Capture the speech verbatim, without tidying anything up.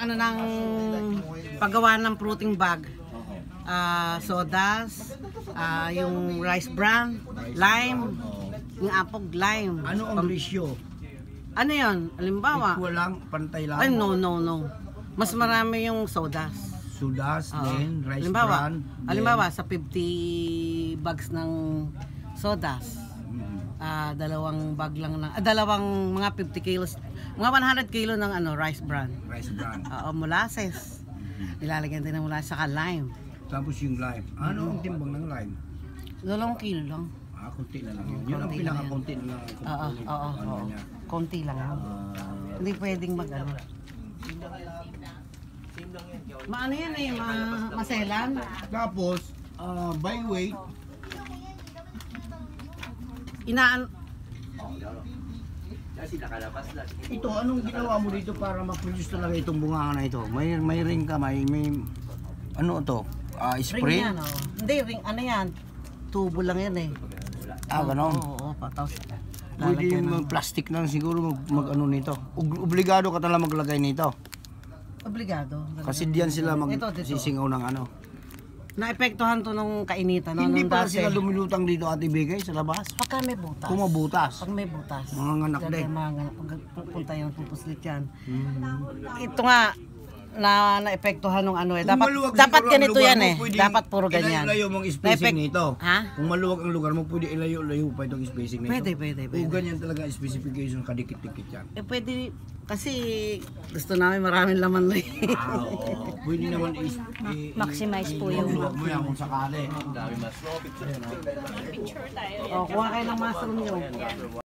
ano ng paggawa ng fruiting bag. Uh, sodas, uh, yung rice bran, lime, yung apog lime. Ano ang ratio? Ano yun? Halimbawa? Equal lang, pantay lang. Ay, no, no, no. Mas marami yung sodas. Sodas, uh, then rice halimbawa, bran. Halimbawa, sa fifty bags ng sodas, uh, dalawang bag lang ng, uh, dalawang mga fifty kilos, mga one hundred kilo ng ano, rice bran. Rice bran. Oo, uh, molasses. Nilalagyan din ng molasses, saka lime. Tapos yung lime. Ano mm-hmm. ang timbang ng lime? Dalawang kilo lang. Ah, konti na lang yun. Yun ang pinaka-konti na lang. Oo, oo, oo. Konti lang. Uh, Hindi pwedeng mag-ano. Maano yan eh, ma maselan. Tapos, uh, by weight, inaan... ito, anong ginawa mo dito para ma-produce talaga itong bunganga na ito? May, may ring ka, may, may ano to? Uh, spray? Ring yan, oh. Hindi, ring, ano yan? Tubo lang yan eh. Ah, gano'n? Oo, oo, pataw. Pwede yung plastic na siguro mag, mag ano nito. Obligado ka talaga maglagay nito. Obligado. Kasi diyan sila magsisingaw ng ano. Naepektuhan to nung kainitan. No? Hindi pa dati. sila lumilutang dito Ate Bigay sa labas. Pagka may butas. Kung mabutas. Pag may butas. Mga nganak din. Mga nganak. Pag pupunta yung pupuslit yan. Hmm. Ito nga, na naepektuhan ng ano eh. Dapat dapat ganito yan eh. Dapat puro ganyan. Ilayo mong spacing nito. Ha? Kung maluwag ang lugar mo, pwede ilayo-layo pa itong spacing nito. Pwede, pwede, pwede. O ganyan talaga specification, kadikit-dikit yan. Eh pwede, kasi gusto namin maraming laman na eh. Ah, oo. Pwede naman i-maximize po yung mo yan kung sakali. O, kuha kayo ng mushroom nyo.